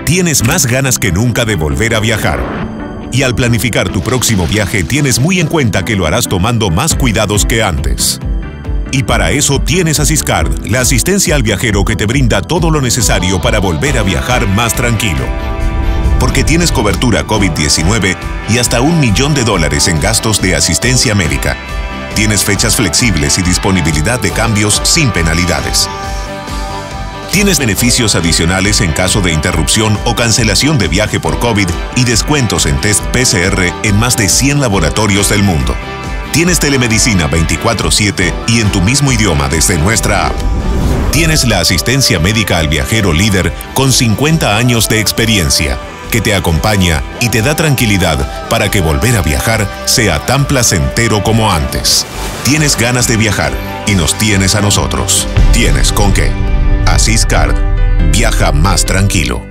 Tienes más ganas que nunca de volver a viajar. Y al planificar tu próximo viaje, tienes muy en cuenta que lo harás tomando más cuidados que antes. Y para eso tienes a Siscard, la asistencia al viajero que te brinda todo lo necesario para volver a viajar más tranquilo. Porque tienes cobertura COVID-19 y hasta $1 millón en gastos de asistencia médica. Tienes fechas flexibles y disponibilidad de cambios sin penalidades. Tienes beneficios adicionales en caso de interrupción o cancelación de viaje por COVID y descuentos en test PCR en más de 100 laboratorios del mundo. Tienes telemedicina 24/7 y en tu mismo idioma desde nuestra app. Tienes la asistencia médica al viajero líder con 50 años de experiencia, que te acompaña y te da tranquilidad para que volver a viajar sea tan placentero como antes. Tienes ganas de viajar y nos tienes a nosotros. Tienes con qué. Siscard, viaja más tranquilo.